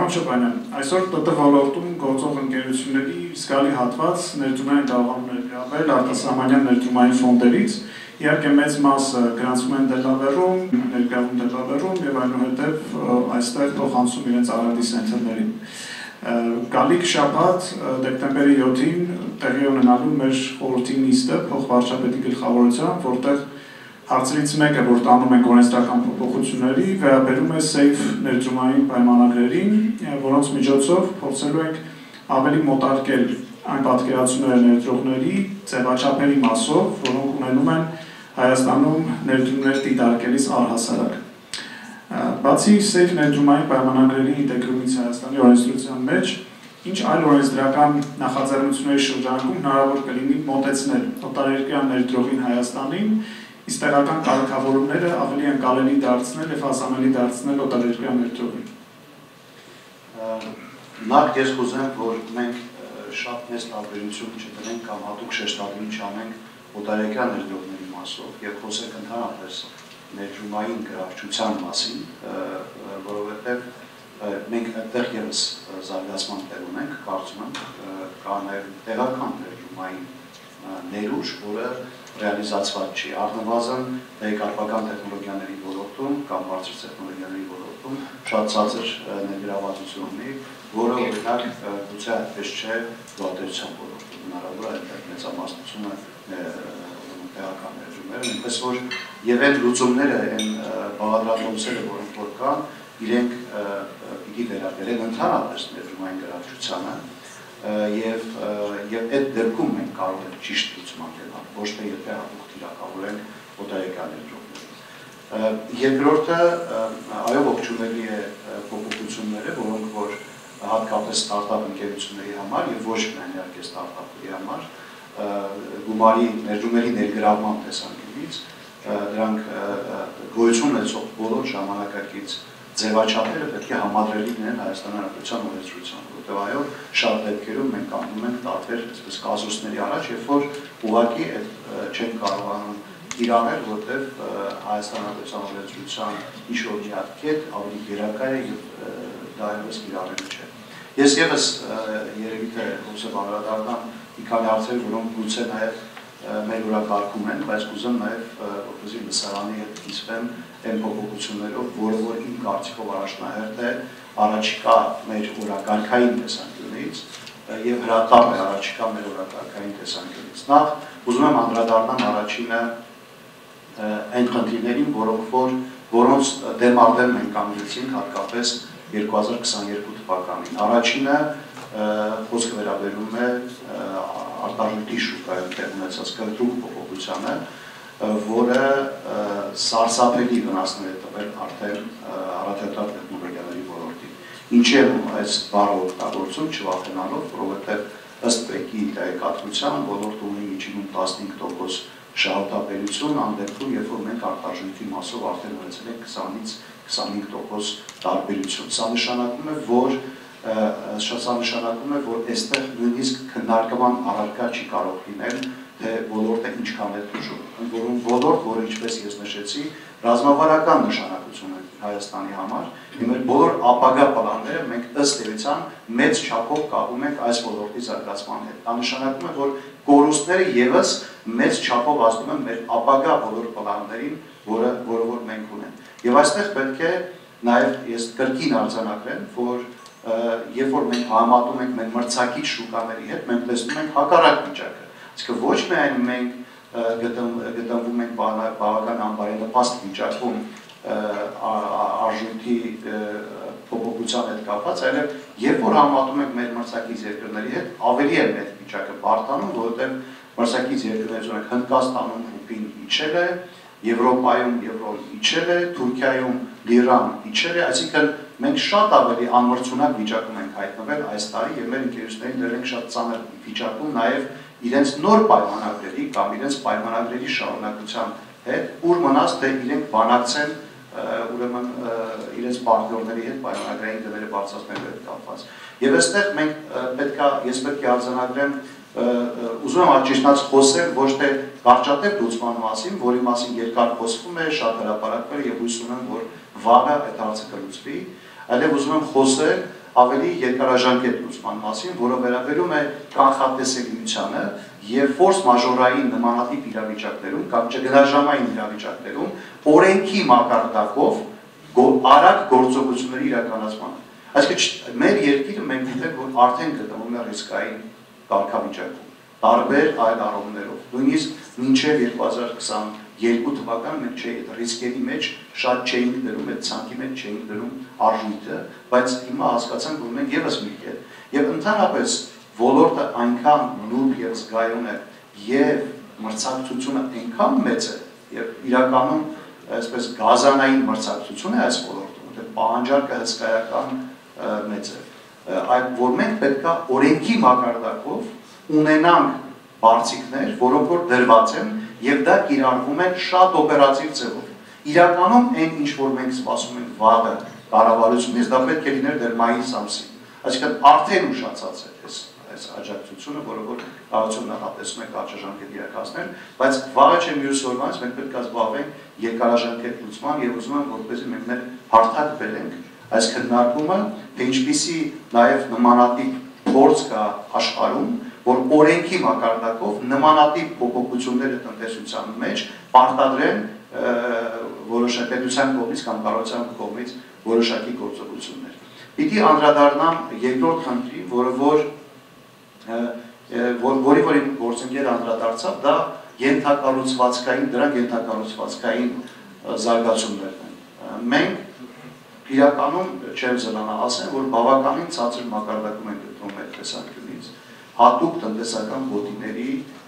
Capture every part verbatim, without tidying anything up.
Պարոն Շոբանյան, այսօր ՏՏ ոլորտում գործող ընկերությունների զգալի հատված ներդրումային կարողանում է գրավել արտասահմանյան ներդրումային ֆոնդերից, իհարկե մեծ մասը գրանցվում են դելավերում, ներգրավում դելավերում եւ այնուհետեւ այստեղ փոխանցում իրենց արանդի սենթերներին։ Գալիք շաբաթ դեկտեմբերի յոթին տեղի ունենալու մեր խորհրդի նիստը փոխվարչապետի գլխավորությամբ, որտեղ հարցերից մեկը, որ տանում ենք օրենսդրական փոփոխությունների, վերաբերում է safe ներդրումային պայմանագրերին, որոնց միջոցով փորձելու ենք ավելի մոտարկել այն պատկերացումները ներդրողների ձևաչափերի մասով, որոնք ունենում են Հայաստանում ներդրումներ դիտարկելիս առհասարակ։ Բացի safe ներդրումային պայմանագրերի ինտեգրումից Հայաստանի օրենսդրության մեջ, ինչ այլ օրենսդրական նախաձեռնությունների շրջանակում հնարավոր կլինի մոտեցնել օտարերկրյա ներդրողին Հայաստանին, իսկ տեղական կարգավորումները ավելի ընկալելի դարձնել եւ հասանելի դարձնել օտարերկրյա ներդրողին։ Նախ ես կուզեմ, որ մենք շատ մեծ տարբերություն չդնենք կամ հատուկ շեշտադրում չանենք օտարերկրյա ներդրողների մասով եւ խոսենք ընդհանրապես ներդրումային գրավչության մասին, որովհետեւ մենք այդտեղ եւս զարգացման տեղ ունենք, կարծում եմ, կա նաեւ տեղական ներդրումային ներուժ, որը ռեալիզացված չի, առնվազն տեղեկատվական տեխնոլոգիաների ոլորտում կամ բարձր տեխնոլոգիաների ոլորտում շատ ցածր ներգրավվածություն ունի, որը օրինակ գուցե այդպես չէ լրատվության ոլորտում, հնարավոր է այդտեղ մեծամասնությունը տեղական ներդրումները, այնպես որ եւ այդ լուծումները, այն բաղադրատոմսերը, որոնք որ կան, իրենք պիտի վերաբերեն ընդհանրապես ներդրումային գրավչությանը եւ եւ այդ դեպքում մենք կարող ենք ճիշտ լուծում անելալ, ոչ թե եթե հատուկ թիրակավորենք օտարերկրյա ներդրողներին։ Երկրորդը, այո, ողջունելի է փոփոխությունները, որոնք որ հատկապես ստարտափ ընկերությունների համար եւ ոչ միայն իհարկե ստարտափների համար, գումարի ներդրումների ներգրավման տեսանկյունից, դրանք գոյություն ունեցող բոլոր ժամանակակից ձևաչափերը պետք է համադրելի լինեն Հայաստանի Հանրապետության օրենսդրությամբ, որտեղ այո, շատ դեպքերում մենք կանգնում ենք տարբեր այսպես կազուսների առաջ, երբ որ ուղղակի չեն կարողանում կիրառել, որտեղ Հայաստանի Հանրապետության օրենսդրության ինչ-որ մի հատ կետ ավելի գերակա է եւ դա այլևս կիրառելի չէ։ Ես եւս երևի թե ուսը բանրադառնամ մի քանի հարցեր, որոնք գուցե նաեւ մեր օրակարգում են, բայց կուզեմ նաեւ որպեսզի լսարանի հետ կիսվեմ այն փոփոխություններով, որը որ իմ կարծիքով առաջնահերթ է առաջիկա մեր օրակարգային տեսանկյունից եւ հրատապ է առաջիկա մեր օրակարգային տեսանկյունից։ Նախ ուզում եմ անդրադառնամ առաջինը այն խնդիրներին, որոնք որ որոնց դեմ արդեն մենք կանգնեցինք հատկապես երկու հազար քսաներկու թվականին։ Առաջինը խոսքը վերաբերում է արտարժույթի շուկայում տեղ ունեցած կտրուկ փոփոխությանը, որը սարսափելի վնասներ է տվել արդեն առաքելության տեխնոլոգիաների ոլորտին։ Ինչև այս բառը օգտագործում չվախենալով, որովհետև ըստ ՊԵԿ-ի տեղեկատվության ոլորտը ունի միջինում տասնհինգ տոկոս շահութաբերություն, անդեպքում, երբ որ մենք արտարժույթի մասով արդեն ունեցել ենք քսանից քսանհինգ տոկոս տարբերություն։ Սա նշանակում է, որ Սա նշանակում է, որ այստեղ նույնիսկ քննարկման առարկա չի կարող լինել, թե ոլորտը ինչքան է դժվար, որում ոլորտ, որը ինչպես ես նշեցի, ռազմավարական նշանակություն է Հայաստանի համար, եւ մեր բոլոր ապագա պլանները մենք ըստ էության մեծ չափով կապում ենք այս ոլորտի զարգացման հետ։ Դա նշանակում է, որ կորուստները եւս մեծ չափով ազդում են մեր ապագա բոլոր պլաններին, որը որը որ մենք ունենք։ Եվ այստեղ պետք է նաեւ ես կրկին արձանագրեմ, որ երբ որ մենք համատում ենք մեր մրցակից շուկաների հետ, մենք տեսնում ենք հակառակ վիճակը։ Իսկ ոչ միայն մենք գտնվում ենք բավական անբարենպաստ վիճակում արժույթի փոփոխության հետ կապված, այլև երբ որ համատում ենք մեր մրցակից երկրների հետ, ավելի է մեր վիճակը բարդանում, որովհետև մրցակից երկրներից ունենք Հնդկաստանում ռուպին իջել է, Եվրոպայում եվրոն իջել է, Թուրքիայում լիրան իջել է, այսինքն մենք շատ ավելի անմրցունակ վիճակում ենք հայտնվել այս տարի եւ մեր ընկերություններին դեռ ենք շատ ծանր վիճակում նաեւ իրենց նոր պայմանագրերի կամ իրենց պայմանագրերի շարունակության հետ, ուր մնաց թե իրենք բանակցեն ուրեմն իրենց պարտներների հետ պայմանագրային դերը բարձրացնելու հետ կապված։ Եվ այստեղ մենք պետքա ես պետք է արձանագրեմ ուզում եմ աճիշնած խոսել ոչ թե կարճատև լուծման մասին, որի մասին երկար խոսվում է, շատ հրապարակվել է եւ հույս ունեմ, որ վաղը այդ հարցը կլուծվի, այլև ուզում եմ խոսել ավելի երկարաժամկետ լուծման մասին, որը վերաբերում է կանխատեսելիությանը եւ ֆորս մաժորային նմանատիպ իրավիճակներում կամ ճգնաժամային իրավիճակներում օրենքի մակարդակով արագ գործողությունների իրականացմանը։ Այսինքն մեր երկիրը մենք գիտենք, որ արդեն գտնվում է ռիսկային կարգավիճակում, տարբեր այլ առումներով։ Նույնիսկ մինչև երկու հազար քսաներկու թվականը մենք չէի ռիսկերի մեջ շատ չէինք դրում, այդ ցանկի մեջ չէինք դրում արժույթը, բայց հիմա հասկացանք, որ մենք եւս մի կետ եւ ընդհանրապես ոլորտը այնքան նուրբ եւ զգայուն է եւ մրցակցությունը այնքան մեծ է եւ իրականում այսպես գազանային մրցակցություն է այս ոլորտում, որտեղ պահանջարկը հսկայական մեծ է, այդ որ մենք պետք է օրենքի մակարդակով ունենանք բարձիկներ, որոնք որ դրված են եւ դա կիրառվում են շատ օպերատիվ ձևով։ Իրականում այն ինչ որ մենք սպասում ենք վաղը կառավարությունից, դա պետք է լիներ դեռ մայիս ամսին։ Այսինքն արդեն ուշացած է այս այս աջակցությունը, որը որ կառավարությունը նախատեսում է կարճաժամկետ իրականացնել, բայց վաղը չէ մյուս օրվանից մենք պետք է զբաղվենք երկարաժամկետ լուծման եւ ուզում եմ որպեսզի մենք մեր հարթակ բերենք այս քննարկումը, թե ինչպիսի նաեւ նմանատիպ փորձ կա աշխարհում, որ օրենքի մակարդակով նմանատիպ փոփոխությունները տնտեսության մեջ պարտադրեն որոշակի պետության կողմից կամ կառավարության կողմից որոշակի գործողություններ։ Պիտի անդրադառնամ երկրորդ խնդրին, որը որ որի որ գործընկեր անդրադարձավ, դա ենթակառուցվածքային, դրանք ենթակառուցվածքային զարգացումներն են։ Մենք իրականում չեմ զլանա ասեմ, որ բավականին ցածր մակարդակում են գտնվում այդ տեսանկյունից, հատուկ տնտեսական գոտիների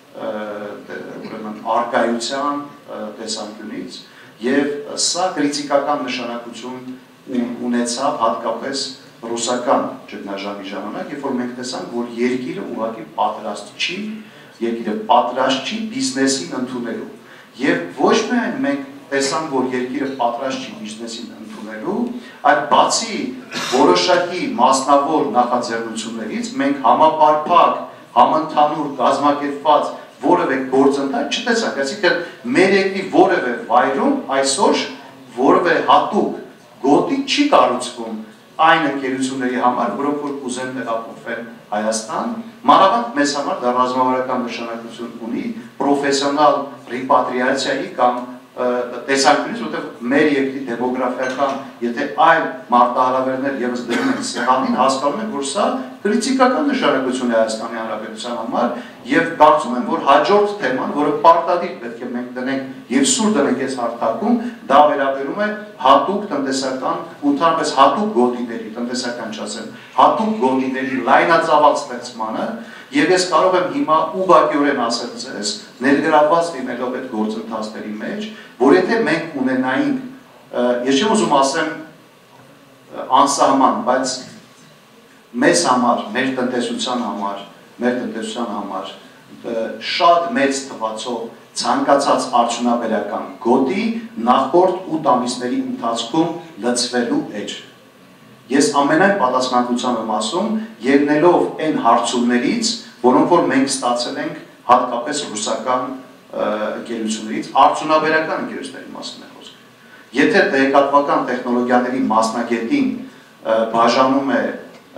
ուրեմն արկայության տեսանկյունից եւ սա քրիտիկական նշանակություն ունեցավ հատկապես ռուսական ճգնաժամի ժամանակ, երբ որ մենք տեսանք, որ երկիրը ուղղակի պատրաստ չի, երկիրը պատրաստ չի բիզնեսին ընդունելու։ Եվ ոչ միայն մենք տեսանք, որ երկիրը պատրաստ չի բիզնեսին ընդունելու, այլ բացի որոշակի մասնավոր նախաձեռնություններից մենք համապարփակ, համընդհանուր կազմակերպված որևէ գործընթաց չտեսանք, այսինքն մեր երկրի որևէ վայրում այսօր որևէ հատուկ գոտի չի կառուցվում այն ընկերությունների համար, որոնք որ կուզեն տեղափոխվել Հայաստան, մանավանդ մեզ համար դա ռազմավարական նշանակություն ունի պրոֆեսիոնալ ռեպատրիացիայի կամ տեսանկյունից, որտեղ մեր երկրի դեմոգրաֆիական, եթե այլ մարտահրավերներ եւս դնում են սեղանին, հասկանում են, որ սա քրիտիկական նշանակություն է Հայաստանի Հանրապետության համար եւ կարծում եմ, որ հաջորդ թեման, որը պարտադիր պետք է մենք դնենք եւ սուր դնենք այս հարթակում, դա վերաբերում է հատուկ տնտեսական, ընդհանրապես հատուկ գոտիների, տնտեսական չասեմ, հատուկ գոտիների լայնածավալ ստեղծմանը, եւ ես կարող եմ հիմա ուղղակիորեն ասել ձեզ, ներգրավված լինելով այդ գործընթացների մեջ, որ եթե մենք ունենայինք, ես չեմ ուզում ասեմ անսահման, բայց մեզ համար, մեր տնտեսության համար, մեր տնտեսության համար շատ մեծ թվացող ցանկացած արդյունաբերական գոտի նախորդ ութ ամիսների ընթացքում լցվելու էր։ Ես ամենայն պատասխանատվությամբ եմ ասում, ելնելով այն հարցումներից, որոնք որ մենք ստացել ենք հատկապես ռուսական ընկերություններից, արդյունաբերական ընկերությունների մասին է խոսքը։ Եթե տեղեկատվական տեխնոլոգիաների մասնագետին բաժանում է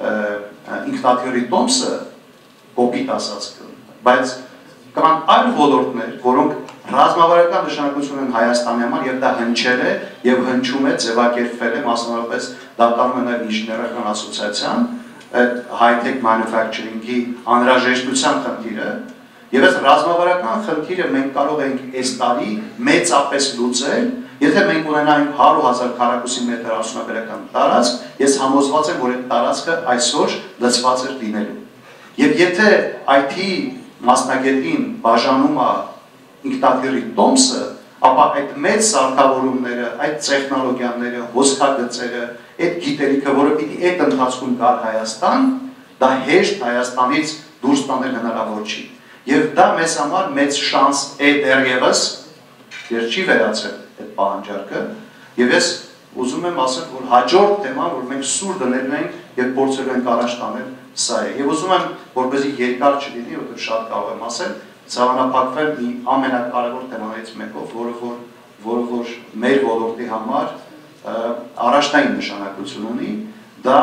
ինքնաթիռի տոմսը, կոպիտ ասած, բայց կան այլ ոլորտներ, որոնք ռազմավարական նշանակություն են Հայաստանի համար եւ դա հնչել է եւ հնչում է, ձևակերպվել է, մասնավորապես դա կարող է նաեւ ինժեներական ասոցիացիան, այդ high-tech manufacturing-ի անհրաժեշտության խնդիրը եւ այս ռազմավարական խնդիրը մենք կարող ենք այս տարի մեծապես լուծել, եթե մենք ունենայինք հարյուր հազար քառակուսի մետր արդյունաբերական տարածք, ես համոզված եմ, որ այդ տարածքը այսօր լցված է լինելու։ Եվ եթե այ թի մասնագետին բաժանում է ինքնաթիռի տոմսը, ապա այդ մեծ սարքավորումները, այդ տեխնոլոգիաները, հոսքագծերը, այդ գիտելիքը, որը պիտի այդ ընթացքում գար Հայաստան, դա հեշտ Հայաստանից դուրս տանել հնարավոր չի։ Եվ դա մեզ համար մեծ շանս է դեռևս, դեռ չի վերացել այդ պահանջարկը, եւ ես ուզում եմ ասել, որ հաջորդ թեման, որ մենք սուր դնելու ենք եւ փորձելու ենք առաջ տանել, սա է։ Եվ ուզում եմ, որպեսզի երկար չլինի, որովհետեւ շատ կարող եմ ասել, սահմանափակվել մի ամենակարևոր թեմայից մեկով, որը որ որը որ մեր ոլորտի համար առաջնային նշանակություն ունի, դա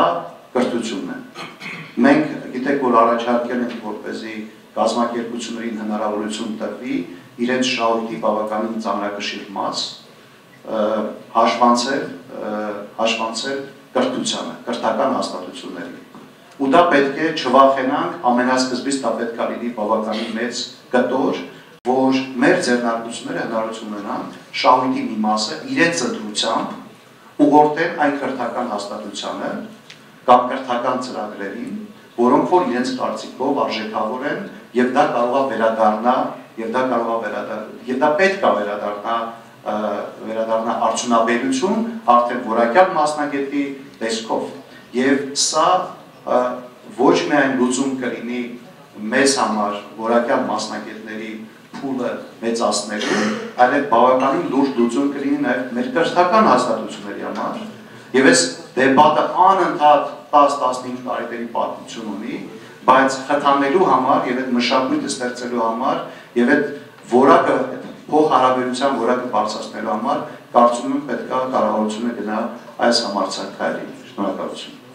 կրթությունն է։ Մենք գիտեք, որ առաջարկել ենք, որպեսզի կազմակերպություններին հնարավորություն տրվի իրենց շահույթի բավականին ծանրակշիռ մաս հաշվանցել, հաշվանցել կրթությանը, կրթական հաստատություններին։ Ու դա պետք է չվախենանք, ամենասկզբից դա պետք է լինի բավականին մեծ կտոր, որ մեր ձեռնարկությունները հնարավորություն ունենան շահույթի մի մասը իրենց ընտրությամբ ուղղորդեն այն կրթական հաստատությանը կամ կրթական ծրագրերին, որոնք որ իրենց կարծիքով արժեքավոր են եւ դա կարող է վերադառնա, եւ դա կարող է վերադառնա, եւ դա պետք է վերադառնա վերադառնա արդյունաբերություն արդեն որակյալ մասնագետի տեսքով։ Եվ սա ոչ միայն լուծում կլինի մեզ համար որակյալ մասնագետների փուլը մեծացնելու, այլև բավականին լուրջ լուծում կլինի նաև մեր կրթական հաստատությունների համար։ Եվ այս դեպատը անընդհատ տաս տասնհինգ տարիների պատմություն ունի, բայց խթանելու համար եւ այդ մշակույթը ստեղծելու համար եւ այդ որակը փոխհարաբերության որակը բարձրացնելու համար կարծում եմ պետք է կառավարությունը գնա այս համարձակային։ Շնորհակալություն։